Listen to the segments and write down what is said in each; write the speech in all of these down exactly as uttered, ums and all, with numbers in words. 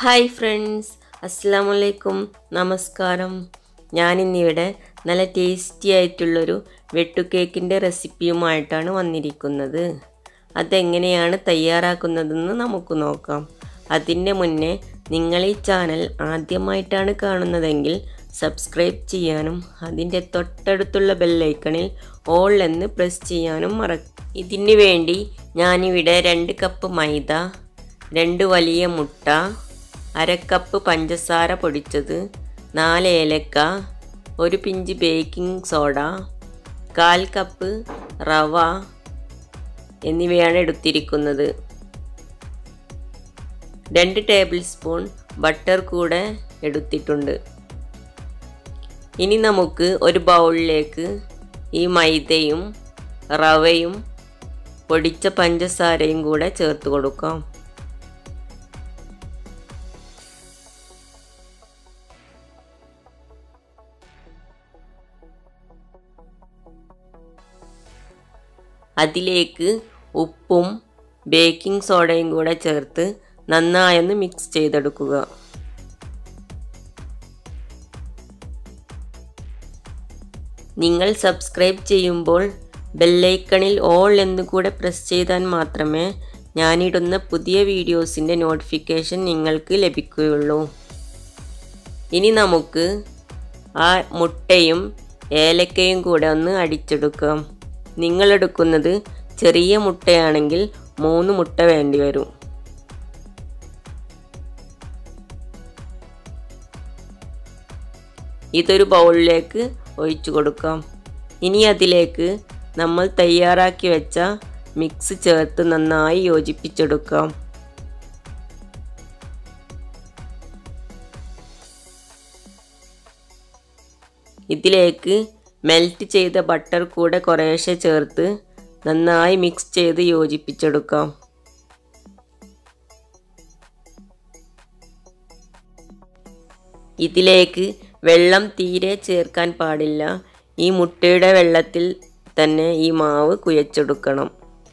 Hi friends, അസ്സലാമു അലൈക്കും, നമസ്കാരം. ഞാനിന്നിവിടെ നല്ല ടേസ്റ്റി ആയിട്ടുള്ളൊരു വെട്ടുകേക്കിൻ്റെ റെസിപ്പിയുമായിട്ടാണ് വന്നിരിക്കുന്നത്. അതെങ്ങനെയാണ് തയ്യാറാക്കുന്നതെന്ന് നമുക്ക് നോക്കാം. അതിൻ്റെ മുന്നേ നിങ്ങൾ ഈ ചാനൽ ആദ്യമായിട്ടാണ് കാണുന്നതെങ്കിൽ സബ്സ്ക്രൈബ് ചെയ്യാനും അതിൻ്റെ തൊട്ടടുത്തുള്ള ബെല്ലൈക്കണിൽ ഓൾ എന്ന് പ്രസ് ചെയ്യാനും മറക്കും. ഇതിന് വേണ്ടി ഞാനിവിടെ രണ്ട് കപ്പ് മൈദ, രണ്ട് വലിയ മുട്ട, അരക്കപ്പ് പഞ്ചസാര പൊടിച്ചത്, നാല് ഏലക്ക, ഒരു പിഞ്ച് ബേക്കിംഗ് സോഡ, കാൽ കപ്പ് റവ എന്നിവയാണ് എടുത്തിരിക്കുന്നത്. രണ്ട് ടേബിൾ സ്പൂൺ ബട്ടർ കൂടെ എടുത്തിട്ടുണ്ട്. ഇനി നമുക്ക് ഒരു ബൗളിലേക്ക് ഈ മൈദയും റവയും പൊടിച്ച പഞ്ചസാരയും കൂടെ ചേർത്ത് കൊടുക്കാം. അതിലേക്ക് ഉപ്പും ബേക്കിംഗ് സോഡയും കൂടെ ചേർത്ത് നന്നായൊന്ന് മിക്സ് ചെയ്തെടുക്കുക. നിങ്ങൾ സബ്സ്ക്രൈബ് ചെയ്യുമ്പോൾ ബെല്ലൈക്കണിൽ ഓൾ എന്ന് കൂടെ പ്രസ് ചെയ്താൽ മാത്രമേ ഞാനിടുന്ന പുതിയ വീഡിയോസിൻ്റെ നോട്ടിഫിക്കേഷൻ നിങ്ങൾക്ക് ലഭിക്കുകയുള്ളൂ. ഇനി നമുക്ക് ആ മുട്ടയും ഏലക്കയും കൂടെ ഒന്ന് അടിച്ചെടുക്കാം. നിങ്ങളെടുക്കുന്നത് ചെറിയ മുട്ടയാണെങ്കിൽ മൂന്ന് മുട്ട വേണ്ടി വരും. ഇതൊരു ബൗളിലേക്ക് ഒഴിച്ചു കൊടുക്കാം. ഇനി അതിലേക്ക് നമ്മൾ തയ്യാറാക്കി വെച്ച മിക്സ് ചേർത്ത് നന്നായി യോജിപ്പിച്ചെടുക്കാം. ഇതിലേക്ക് മെൽറ്റ് ചെയ്ത ബട്ടർ കൂടെ കുറേശ്ശെ ചേർത്ത് നന്നായി മിക്സ് ചെയ്ത് യോജിപ്പിച്ചെടുക്കാം. ഇതിലേക്ക് വെള്ളം തീരെ ചേർക്കാൻ പാടില്ല. ഈ മുട്ടയുടെ വെള്ളത്തിൽ തന്നെ ഈ മാവ് കുഴച്ചെടുക്കണം.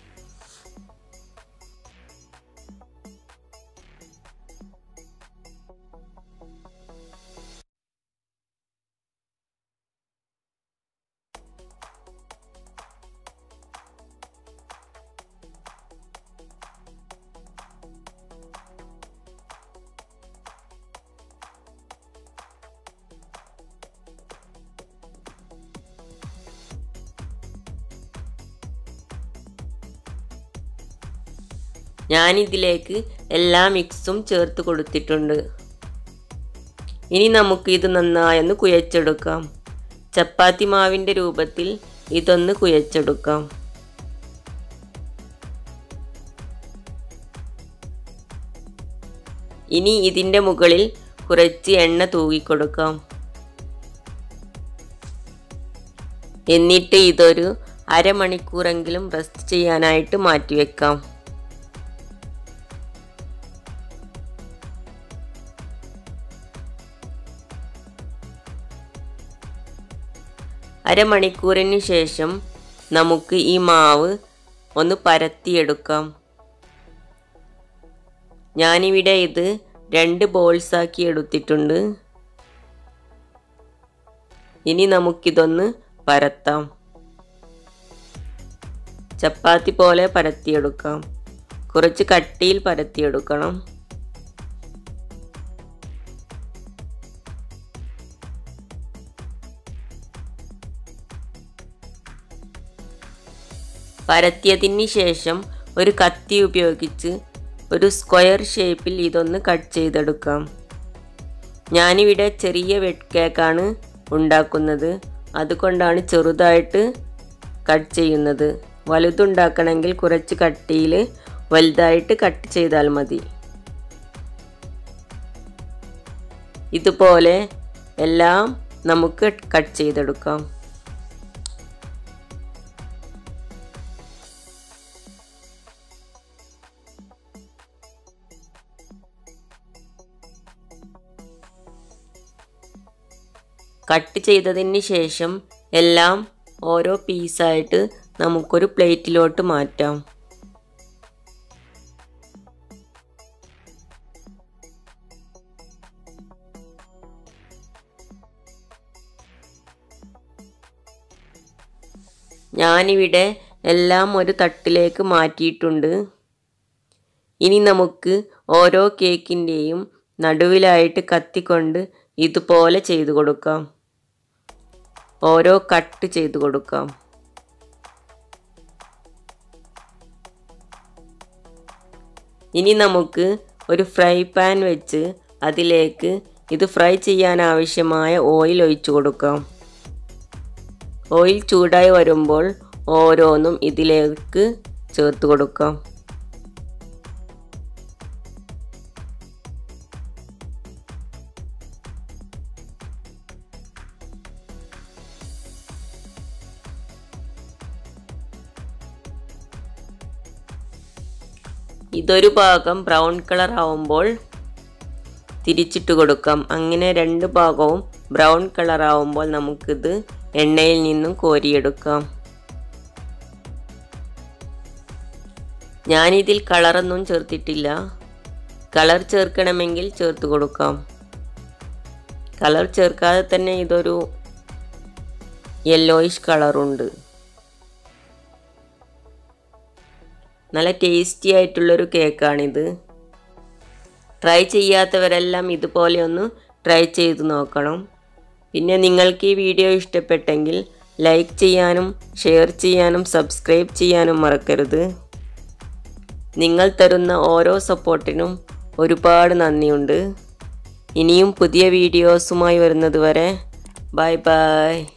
ഞാനിതിലേക്ക് എല്ലാ മിക്സും ചേർത്ത് കൊടുത്തിട്ടുണ്ട്. ഇനി നമുക്ക് ഇത് നന്നായൊന്ന് കുഴച്ചെടുക്കാം. ചപ്പാത്തി മാവിൻ്റെ രൂപത്തിൽ ഇതൊന്ന് കുഴച്ചെടുക്കാം. ഇനി ഇതിൻ്റെ മുകളിൽ കുറച്ച് എണ്ണ തൂകിക്കൊടുക്കാം. എന്നിട്ട് ഇതൊരു അരമണിക്കൂറെങ്കിലും റെസ്റ്റ് ചെയ്യാനായിട്ട് മാറ്റിവെക്കാം. അരമണിക്കൂറിന് ശേഷം നമുക്ക് ഈ മാവ് ഒന്ന് പരത്തിയെടുക്കാം. ഞാനിവിടെ ഇത് രണ്ട് ബോൾസാക്കി എടുത്തിട്ടുണ്ട്. ഇനി നമുക്കിതൊന്ന് പരത്താം. ചപ്പാത്തി പോലെ പരത്തിയെടുക്കാം. കുറച്ച് കട്ടിയിൽ പരത്തിയെടുക്കണം. പരത്തിയതിന് ശേഷം ഒരു കത്തി ഉപയോഗിച്ച് ഒരു സ്ക്വയർ ഷേപ്പിൽ ഇതൊന്ന് കട്ട് ചെയ്തെടുക്കാം. ഞാനിവിടെ ചെറിയ വെട്ട് കേക്കാണ് ഉണ്ടാക്കുന്നത്, അതുകൊണ്ടാണ് ചെറുതായിട്ട് കട്ട് ചെയ്യുന്നത്. വലുതുണ്ടാക്കണമെങ്കിൽ കുറച്ച് കട്ടിയിൽ വലുതായിട്ട് കട്ട് ചെയ്താൽ മതി. ഇതുപോലെ എല്ലാം നമുക്ക് കട്ട് ചെയ്തെടുക്കാം. കട്ട് ചെയ്തതിന് ശേഷം എല്ലാം ഓരോ പീസായിട്ട് നമുക്കൊരു പ്ലേറ്റിലോട്ട് മാറ്റാം. ഞാനിവിടെ എല്ലാം ഒരു തട്ടിലേക്ക് മാറ്റിയിട്ടുണ്ട്. ഇനി നമുക്ക് ഓരോ കേക്കിൻ്റെയും നടുവിലായിട്ട് കത്തിക്കൊണ്ട് ഇതുപോലെ ചെയ്തു കൊടുക്കാം. ഓരോ കട്ട് ചെയ്തു കൊടുക്കാം. ഇനി നമുക്ക് ഒരു ഫ്രൈ പാൻ വെച്ച് അതിലേക്ക് ഇത് ഫ്രൈ ചെയ്യാൻ ആവശ്യമായ ഓയിൽ ഒഴിച്ചു കൊടുക്കാം. ഓയിൽ ചൂടായി വരുമ്പോൾ ഓരോന്നും ഇതിലേക്ക് ചേർത്ത് കൊടുക്കാം. ഇതൊരു ഭാഗം ബ്രൗൺ കളർ ആവുമ്പോൾ തിരിച്ചിട്ട് കൊടുക്കാം. അങ്ങനെ രണ്ട് ഭാഗവും ബ്രൗൺ കളർ ആവുമ്പോൾ നമുക്കിത് എണ്ണയിൽ നിന്നും കോരിയെടുക്കാം. ഞാനിതിൽ കളറൊന്നും ചേർത്തിട്ടില്ല. കളർ ചേർക്കണമെങ്കിൽ ചേർത്ത് കൊടുക്കാം. കളർ ചേർക്കാതെ തന്നെ ഇതൊരു യെല്ലോയിഷ് കളറുണ്ട്. നല്ല ടേസ്റ്റി ആയിട്ടുള്ളൊരു കേക്കാണിത്. ട്രൈ ചെയ്യാത്തവരെല്ലാം ഇതുപോലെ ഒന്ന് ട്രൈ ചെയ്ത് നോക്കണം. പിന്നെ നിങ്ങൾക്ക് ഈ വീഡിയോ ഇഷ്ടപ്പെട്ടെങ്കിൽ ലൈക്ക് ചെയ്യാനും ഷെയർ ചെയ്യാനും സബ്സ്ക്രൈബ് ചെയ്യാനും മറക്കരുത്. നിങ്ങൾ തരുന്ന ഓരോ സപ്പോർട്ടിനും ഒരുപാട് നന്ദിയുണ്ട്. ഇനിയും പുതിയ വീഡിയോസുമായി വരുന്നത് വരെ ബൈ ബൈ.